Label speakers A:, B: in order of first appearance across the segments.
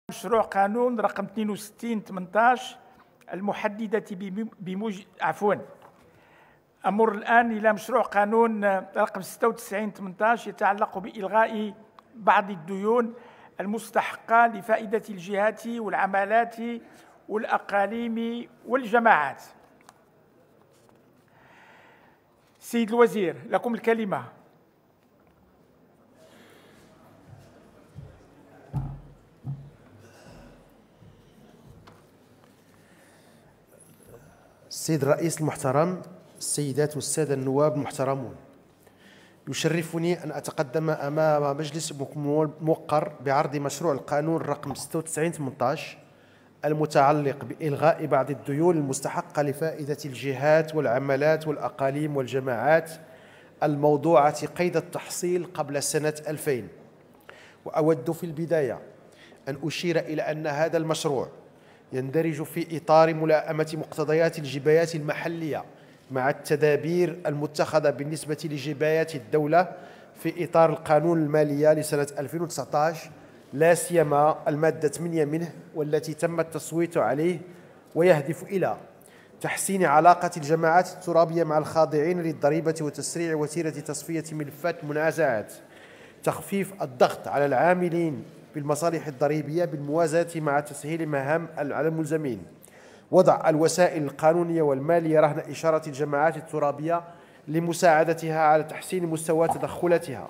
A: مشروع قانون رقم 62/18 المحددة أمر الآن إلى مشروع قانون رقم 96/18 يتعلق بإلغاء بعض الديون المستحقة لفائدة الجهات والعمالات والأقاليم والجماعات. سيد الوزير، لكم الكلمة.
B: السيد الرئيس المحترم، السيدات والسادة النواب المحترمون، يشرفني أن أتقدم أمام مجلسكم الموقر بعرض مشروع القانون رقم 96/18 المتعلق بإلغاء بعض الديون المستحقة لفائدة الجهات والعمالات والأقاليم والجماعات الموضوعة قيد التحصيل قبل سنة 2000. وأود في البداية أن أشير إلى أن هذا المشروع يندرج في إطار ملائمة مقتضيات الجبايات المحلية مع التدابير المتخذة بالنسبة لجبايات الدولة في إطار القانون المالية لسنة 2019، لا سيما المادة 8 منه والتي تم التصويت عليه، ويهدف إلى تحسين علاقة الجماعات الترابية مع الخاضعين للضريبة وتسريع وتيرة تصفية ملفات المنازعات، تخفيف الضغط على العاملين بالمصالح الضريبية بالموازاة مع تسهيل مهام على الملزمين، وضع الوسائل القانونية والمالية رهن إشارة الجماعات الترابية لمساعدتها على تحسين مستوى تدخلاتها.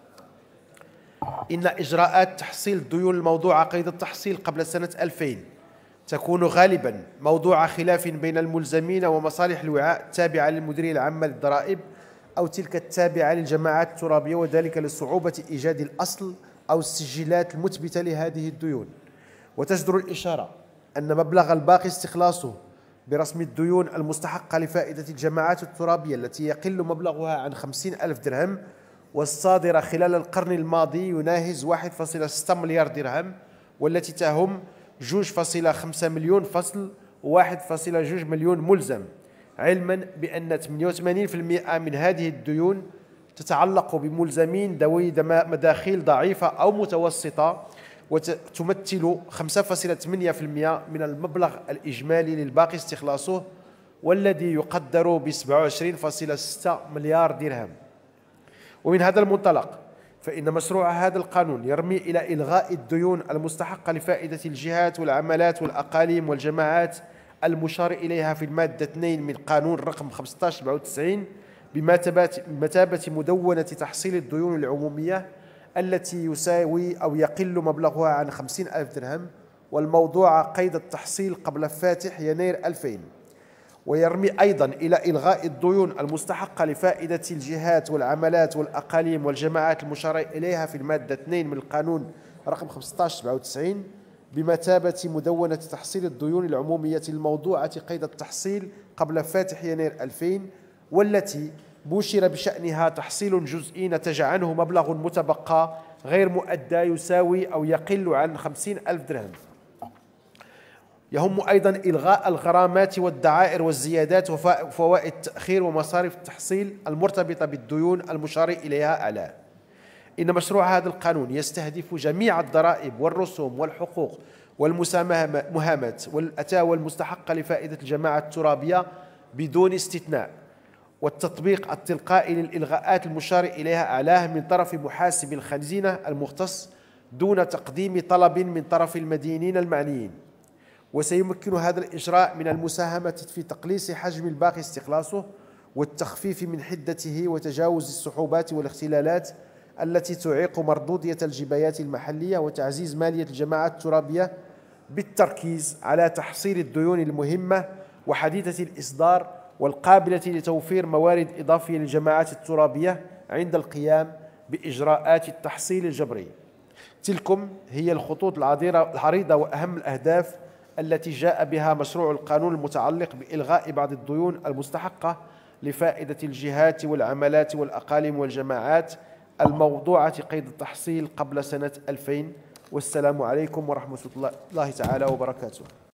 B: إن إجراءات تحصيل الديون الموضوعة قيد التحصيل قبل سنة 2000 تكون غالبا موضوع خلاف بين الملزمين ومصالح الوعاء التابعة للمديرية العامة للضرائب أو تلك التابعة للجماعات الترابية، وذلك لصعوبة إيجاد الأصل أو السجلات المثبتة لهذه الديون. وتجدر الإشارة أن مبلغ الباقي استخلاصه برسم الديون المستحقة لفائدة الجماعات الترابية التي يقل مبلغها عن 50,000 درهم والصادرة خلال القرن الماضي يناهز 1.6 مليار درهم، والتي تهم 2.5 مليون فصل و1.2 مليون ملزم، علما بأن 88% من هذه الديون تتعلق بملزمين ذوي مداخيل ضعيفة أو متوسطة، وتمثل 5.8% من المبلغ الإجمالي للباقي استخلاصه، والذي يقدر ب 27.6 مليار درهم. ومن هذا المنطلق فإن مشروع هذا القانون يرمي إلى إلغاء الديون المستحقة لفائدة الجهات والعمالات والأقاليم والجماعات المشار إليها في المادة 2 من قانون رقم 15/97 بمثابة مدونة تحصيل الديون العمومية التي يساوي أو يقل مبلغها عن 50,000 درهم والموضوع قيد التحصيل قبل فاتح يناير 2000. ويرمي أيضا إلى إلغاء الديون المستحقة لفائدة الجهات والعمالات والأقاليم والجماعات المشار إليها في المادة 2 من القانون رقم 15/97 بمثابة مدونة تحصيل الديون العمومية الموضوعة قيد التحصيل قبل فاتح يناير 2000، والتي بشر بشأنها تحصيل جزئي نتج عنه مبلغ متبقى غير مؤدى يساوي أو يقل عن 50,000 درهم. يهم أيضا إلغاء الغرامات والدعائر والزيادات وفوائد التأخير ومصاريف التحصيل المرتبطة بالديون المشار إليها أعلى. إن مشروع هذا القانون يستهدف جميع الضرائب والرسوم والحقوق والمساهمات والأتاوى المستحقة لفائدة الجماعة الترابية بدون استثناء، والتطبيق التلقائي للإلغاءات المشار إليها أعلاه من طرف محاسب الخزينة المختص دون تقديم طلب من طرف المدينين المعنيين. وسيمكن هذا الإجراء من المساهمة في تقليص حجم الباقي استخلاصه والتخفيف من حدته وتجاوز الصعوبات والاختلالات التي تعيق مردودية الجبايات المحلية وتعزيز مالية الجماعات الترابية، بالتركيز على تحصيل الديون المهمة وحديثة الإصدار والقابلة لتوفير موارد إضافية للجماعات الترابية عند القيام بإجراءات التحصيل الجبري. تلكم هي الخطوط العريضة وأهم الأهداف التي جاء بها مشروع القانون المتعلق بإلغاء بعض الديون المستحقة لفائدة الجهات والعمالات والأقاليم والجماعات الموضوعة قيد التحصيل قبل سنة 2000. والسلام عليكم ورحمة الله تعالى وبركاته.